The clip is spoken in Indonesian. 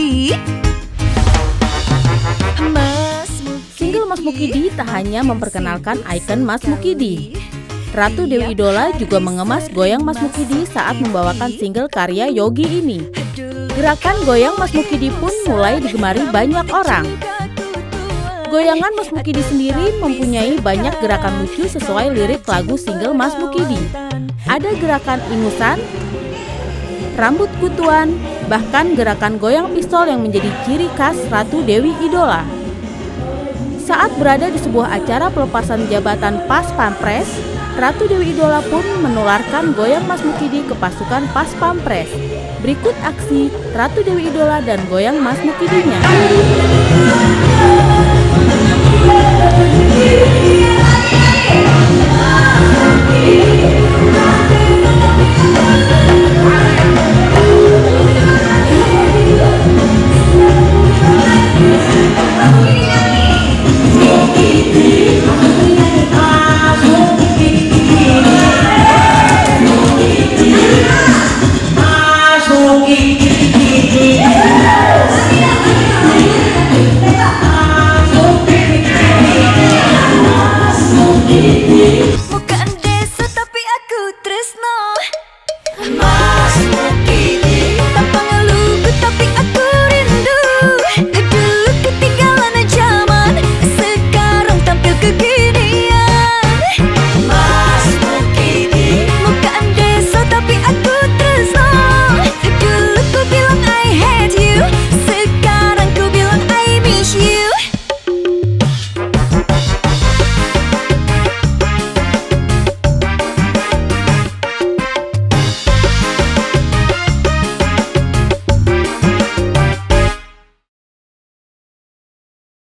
Mukidi. Single Mas Mukidi tak hanya memperkenalkan ikon Mas Mukidi. Ratu Dewi Idola juga mengemas goyang Mas Mukidi saat membawakan single karya Yogi ini. Gerakan goyang Mas Mukidi pun mulai digemari banyak orang. Goyangan Mas Mukidi sendiri mempunyai banyak gerakan lucu sesuai lirik lagu single Mas Mukidi. Ada gerakan ingusan, rambut kutuan, bahkan gerakan goyang pistol yang menjadi ciri khas Ratu Dewi Idola. Saat berada di sebuah acara pelepasan jabatan Pas Pampres, Ratu Dewi Idola pun menularkan goyang Mas Mukidi ke pasukan Pas Pampres. Berikut aksi Ratu Dewi Idola dan goyang Mas Mukidinya. Yeah.